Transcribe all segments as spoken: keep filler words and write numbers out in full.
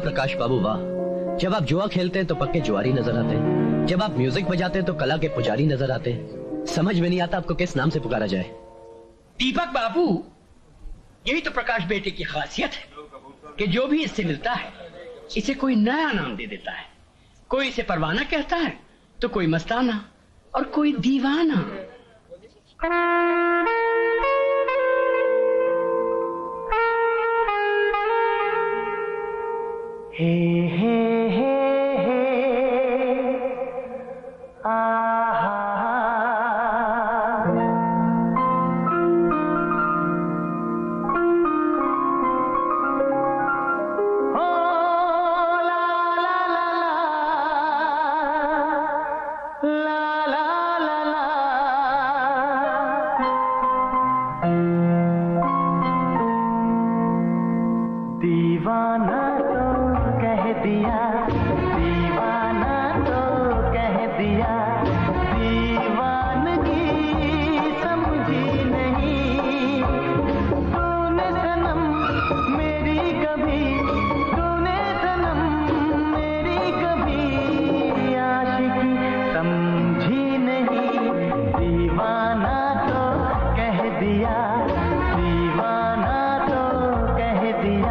प्रकाश बाबू वाह। जब आप जुआ खेलते हैं तो पक्के जुआरी नजर आते हैं, जब आप म्यूजिक बजाते हैं तो कला के पुजारी नजर आते हैं। समझ में नहीं आता आपको किस नाम से पुकारा जाए। दीपक बाबू, यही तो प्रकाश बेटे की खासियत है कि जो भी इससे मिलता है इसे कोई नया नाम दे देता है। कोई इसे परवाना कहता है तो कोई मस्ताना और कोई दीवाना। हे हे हे हे आहा हो ला ला ला ला ला ला दीवाना दिया दीवाना तो कह दिया, दीवानगी समझी नहीं तूने सनम मेरी कभी, तूने सनम मेरी कभी आशिकी समझी नहीं। दीवाना तो कह दिया, दीवाना तो कह दिया।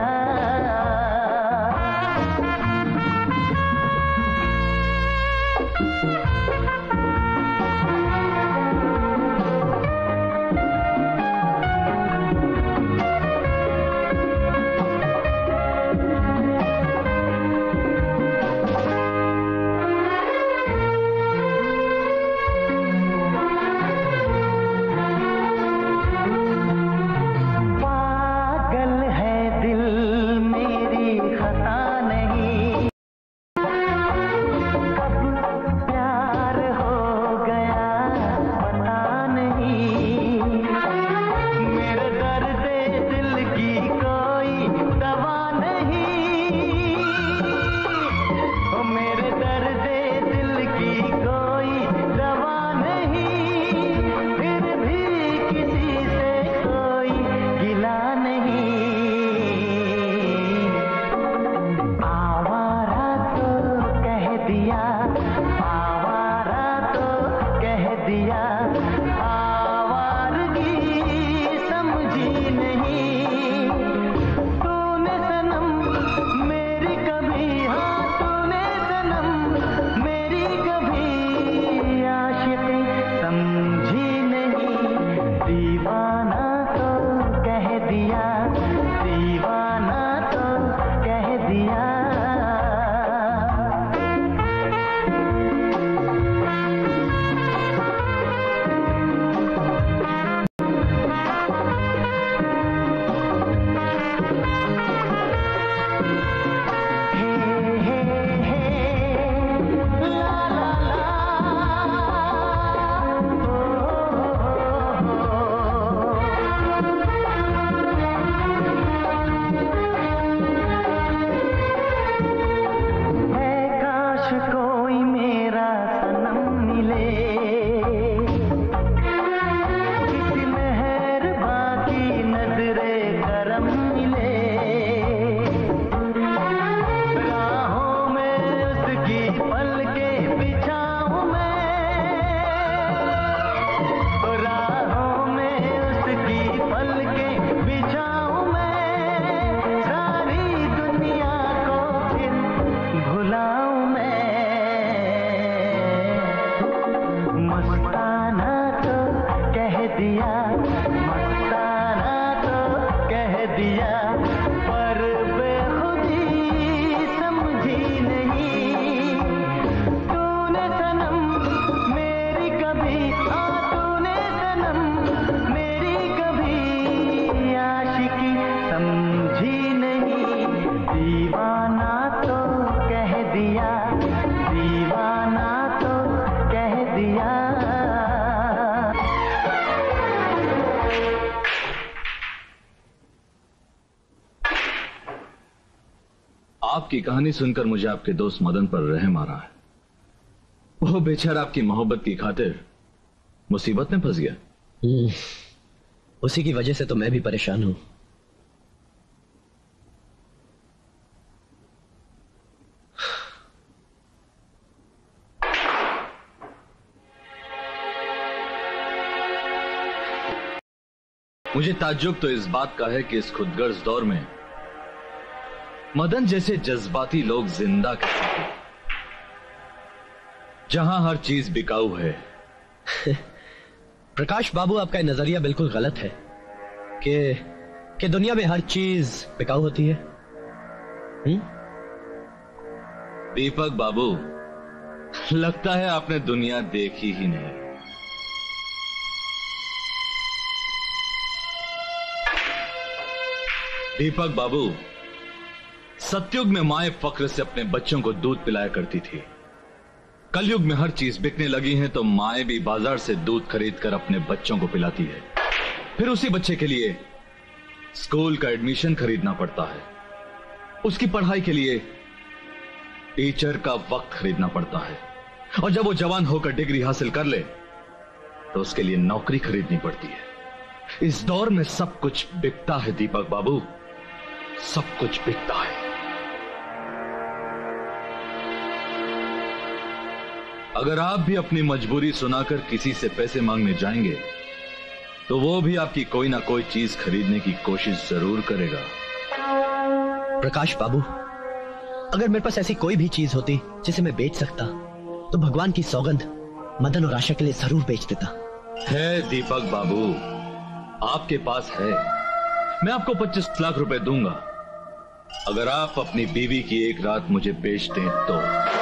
आपकी कहानी सुनकर मुझे आपके दोस्त मदन पर रहम आ रहा है। वो बेचारा आपकी मोहब्बत की खातिर मुसीबत में फंस गया। उसी की वजह से तो मैं भी परेशान हूं। मुझे ताज्जुब तो इस बात का है कि इस खुदगर्ज दौर में मदन जैसे जज्बाती लोग जिंदा कैसे हैं, जहां हर चीज बिकाऊ है। प्रकाश बाबू, आपका नजरिया बिल्कुल गलत है कि कि दुनिया में हर चीज बिकाऊ होती है। हुँ? दीपक बाबू, लगता है आपने दुनिया देखी ही नहीं। दीपक बाबू, सतयुग में माएं फक्र से अपने बच्चों को दूध पिलाया करती थी। कलयुग में हर चीज बिकने लगी है तो माएं भी बाजार से दूध खरीद कर अपने बच्चों को पिलाती है। फिर उसी बच्चे के लिए स्कूल का एडमिशन खरीदना पड़ता है, उसकी पढ़ाई के लिए टीचर का वक्त खरीदना पड़ता है, और जब वो जवान होकर डिग्री हासिल कर ले तो उसके लिए नौकरी खरीदनी पड़ती है। इस दौर में सब कुछ बिकता है दीपक बाबू, सब कुछ बिकता है। अगर आप भी अपनी मजबूरी सुनाकर किसी से पैसे मांगने जाएंगे तो वो भी आपकी कोई ना कोई चीज खरीदने की कोशिश जरूर करेगा। प्रकाश बाबू, अगर मेरे पास ऐसी कोई भी चीज होती जिसे मैं बेच सकता तो भगवान की सौगंध मदन और आशा के लिए जरूर बेच देता। है दीपक बाबू, आपके पास है। मैं आपको पच्चीस लाख रुपए दूंगा अगर आप अपनी बीवी की एक रात मुझे बेच दें तो।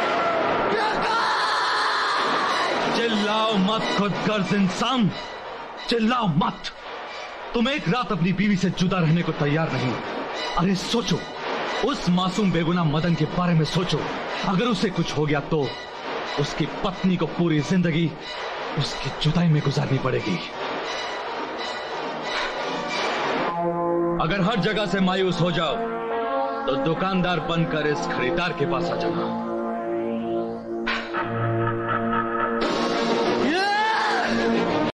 चिल्लाओ मत खुदगर्ज इंसान, चिल्लाओ मत। तुम एक रात अपनी बीवी से जुदा रहने को तैयार नहीं। अरे सोचो, उस मासूम बेगुनाह मदन के बारे में सोचो। अगर उसे कुछ हो गया तो उसकी पत्नी को पूरी जिंदगी उसकी जुदाई में गुजारनी पड़ेगी। अगर हर जगह से मायूस हो जाओ तो दुकानदार बनकर इस खरीदार के पास आ जाना।